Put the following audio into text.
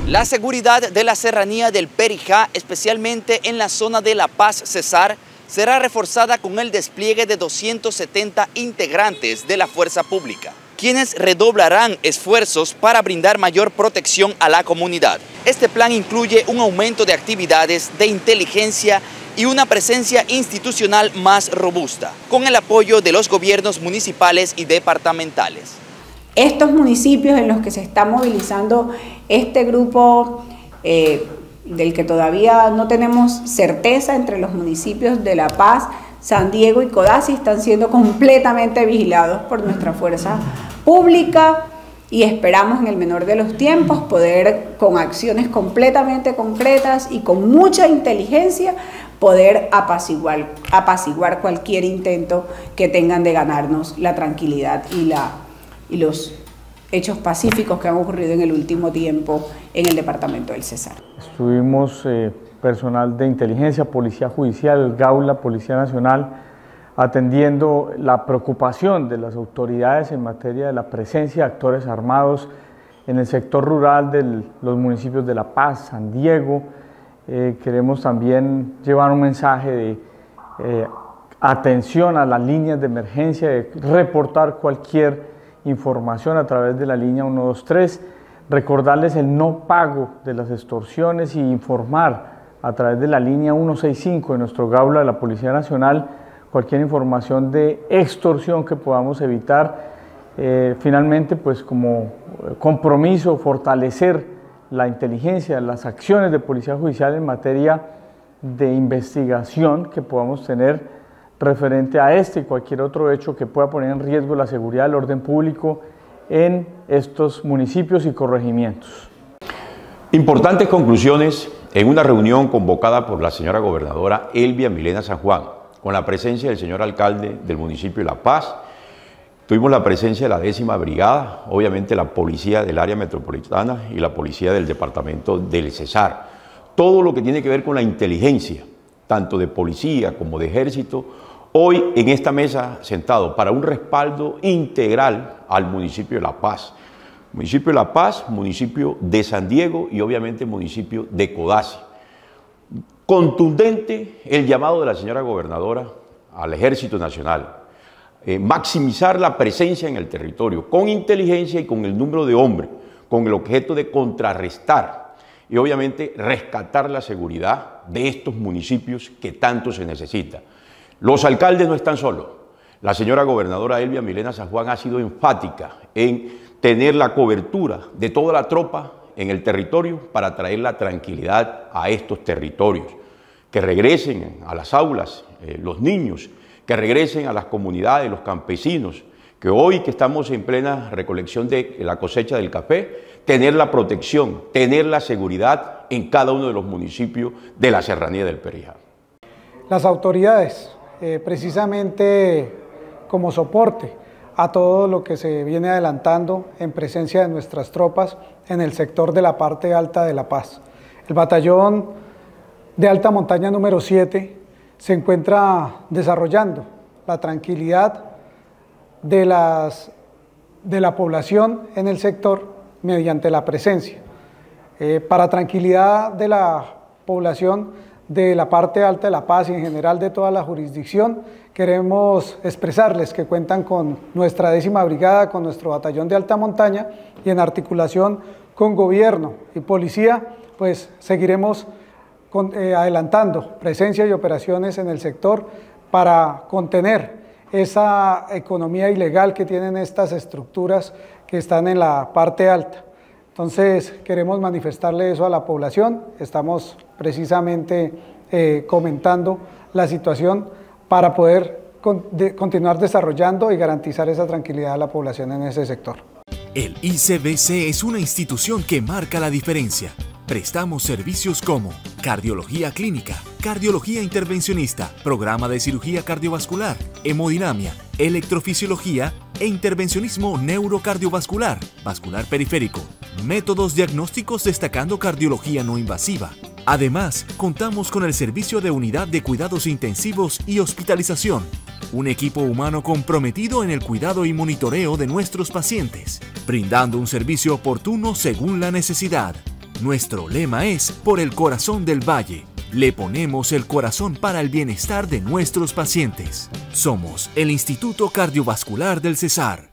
La seguridad de la serranía del Perijá, especialmente en la zona de La Paz Cesar, será reforzada con el despliegue de 270 integrantes de la fuerza pública, quienes redoblarán esfuerzos para brindar mayor protección a la comunidad. Este plan incluye un aumento de actividades de inteligencia y una presencia institucional más robusta, con el apoyo de los gobiernos municipales y departamentales. Estos municipios en los que se está movilizando este grupo, del que todavía no tenemos certeza, entre los municipios de La Paz, San Diego y Codazzi, están siendo completamente vigilados por nuestra fuerza pública y esperamos en el menor de los tiempos poder, con acciones completamente concretas y con mucha inteligencia, poder apaciguar cualquier intento que tengan de ganarnos la tranquilidad y los hechos pacíficos que han ocurrido en el último tiempo en el departamento del Cesar. Estuvimos personal de inteligencia, policía judicial, Gaula, Policía Nacional, atendiendo la preocupación de las autoridades en materia de la presencia de actores armados en el sector rural de los municipios de La Paz, San Diego. Queremos también llevar un mensaje de atención a las líneas de emergencia, de reportar cualquier información a través de la línea 123, recordarles el no pago de las extorsiones y informar a través de la línea 165 de nuestro Gaula de la Policía Nacional cualquier información de extorsión que podamos evitar. Finalmente, pues como compromiso, fortalecer la inteligencia, las acciones de Policía Judicial en materia de investigación que podamos tener referente a este y cualquier otro hecho que pueda poner en riesgo la seguridad del orden público en estos municipios y corregimientos. Importantes conclusiones en una reunión convocada por la señora gobernadora Elvia Milena San Juan, con la presencia del señor alcalde del municipio de La Paz. Tuvimos la presencia de la 10ª Brigada, obviamente la policía del área metropolitana y la policía del departamento del Cesar. Todo lo que tiene que ver con la inteligencia, tanto de policía como de ejército, hoy en esta mesa sentado para un respaldo integral al municipio de La Paz. Municipio de La Paz, municipio de San Diego y obviamente municipio de Codazzi. Contundente el llamado de la señora gobernadora al Ejército Nacional. Maximizar la presencia en el territorio con inteligencia y con el número de hombres, con el objeto de contrarrestar y obviamente rescatar la seguridad de estos municipios que tanto se necesita. Los alcaldes no están solos. La señora gobernadora Elvia Milena San Juan ha sido enfática en tener la cobertura de toda la tropa en el territorio para traer la tranquilidad a estos territorios. Que regresen a las aulas los niños, que regresen a las comunidades, los campesinos, que hoy que estamos en plena recolección de la cosecha del café, tener la protección, tener la seguridad en cada uno de los municipios de la serranía del Perijá. Las autoridades, precisamente como soporte a todo lo que se viene adelantando en presencia de nuestras tropas en el sector de la parte alta de La Paz. El batallón de alta montaña número 7 se encuentra desarrollando la tranquilidad de la población en el sector mediante la presencia. Para tranquilidad de la población de la parte alta de La Paz y en general de toda la jurisdicción, queremos expresarles que cuentan con nuestra 10ª Brigada, con nuestro batallón de alta montaña y en articulación con gobierno y policía, pues seguiremos adelantando presencia y operaciones en el sector para contener esa economía ilegal que tienen estas estructuras que están en la parte alta. Entonces queremos manifestarle eso a la población, estamos precisamente comentando la situación para poder continuar desarrollando y garantizar esa tranquilidad a la población en ese sector. El ICBC es una institución que marca la diferencia. Prestamos servicios como cardiología clínica, cardiología intervencionista, programa de cirugía cardiovascular, hemodinamia, electrofisiología e intervencionismo neurocardiovascular, vascular periférico, métodos diagnósticos destacando cardiología no invasiva. Además, contamos con el servicio de unidad de cuidados intensivos y hospitalización, un equipo humano comprometido en el cuidado y monitoreo de nuestros pacientes, brindando un servicio oportuno según la necesidad. Nuestro lema es Por el corazón del Valle. Le ponemos el corazón para el bienestar de nuestros pacientes. Somos el Instituto Cardiovascular del Cesar.